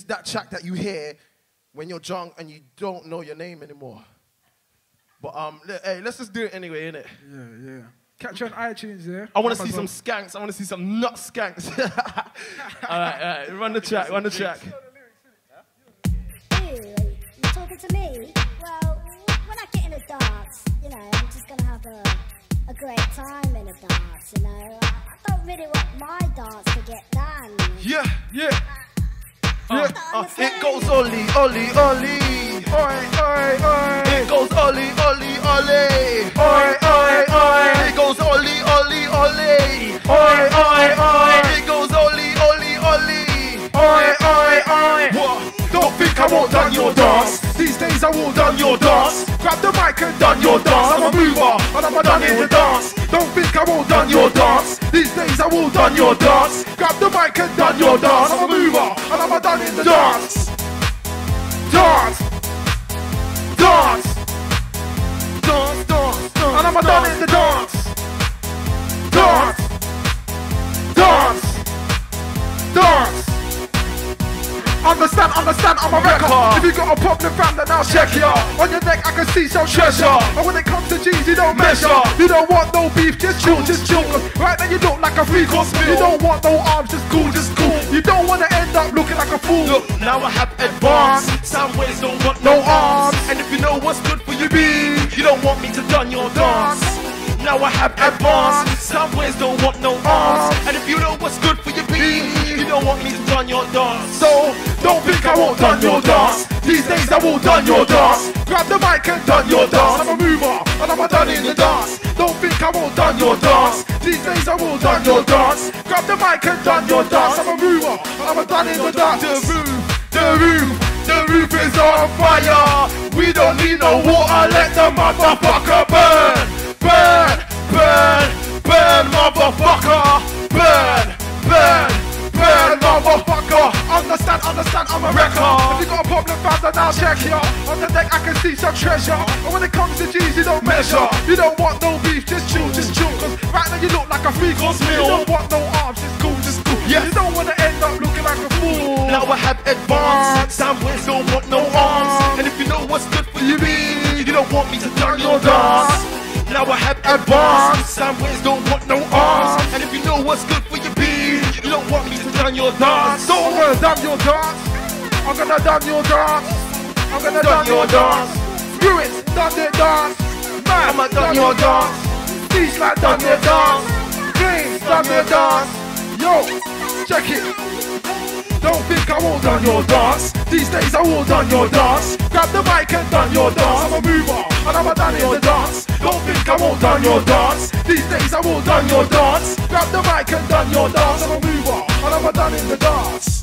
that track that you hear when you're drunk and you don't know your name anymore. But hey, let's just do it anyway, innit? Yeah. Catch you on iTunes, yeah? I want to see some skanks. I want to see some nut skanks. All right. Run the track. You talking to me? Well, when I get in a dance, you know, I'm just going to have a great time in a dance, you know. I don't really want my dance to get done. Yeah. It goes Oli, Oli, Oli. Oi. It goes Oli, Oli, Oli. Oi. It goes Oli, Oli, Oli. Oi. It goes Oli, Oli, Oli. Oi. What? Don't think I won't done your dance. These days I will done your dance. Grab the mic and done your dance. I'm a mover and I'm a done in the dance. Don't think I won't done your dance. These days I will done your dance. Grab the mic and done your dance. I'm a mover and I'm a done in the dance. Dance. And I'm a done in the dance. Dance. Understand, I'm a wrecker. If you got a problem, fam, then I'll check ya. On your neck, I can see some treasure. And when it comes to G's, you don't measure. You don't want no beef, just chill. Right now, you look like a three-course meal. You don't want no arms, just cool. You don't want to end up looking like a fool. Look, now I have advanced. Some ways don't want no arms. And if you know what's good for you, you don't want me to done your dance. Now I have advanced. Some ways don't want no arms. And if you know what's good for you, you don't want me to done your dance. So, don't think I won't done your dance. These days I will done your dance. Grab the mic and done your dance. I'm a mover and I'm a done in the dance. Don't think I won't done your dance. These days I will done your dance. Grab the mic and done your dance. I'm a mover and I'm a done in the dance. The roof is on fire. We don't need no water. Let the motherfucker burn, motherfucker. Burn, motherfucker. Understand, I'm a wrecker. If you got a problem, fam, then I'll check ya. On the deck, I can see some treasure. And when it comes to G's, you don't measure. You don't want no beef, just chill. Cause right now you look like a three-course meal. You don't want no arms, just cool. Yeah. You don't want to end up looking like a fool. Now I have advanced. Some ways don't want no arms. And if you know what's good for you, you don't want me to done your dance. Now I have advanced. Some ways don't want no arms. And if you know what's good for you, you don't want me to done your dance. So I'm gonna done your dance. I'm gonna done your dance. I'm gonna done your dance. Ruinz, done their dance. Man, I'ma done your dance. These like done their dance. Games, done their dance. Yo, check it. Don't think I won't done your dance. These days I will done your dance. Grab the mic and done your dance. I'm a mover and I'm a done in the dance. Don't think I won't done your dance. These days I will done your dance. Grab the mic and done your dance. I'm a mover and I'm a done in the dance.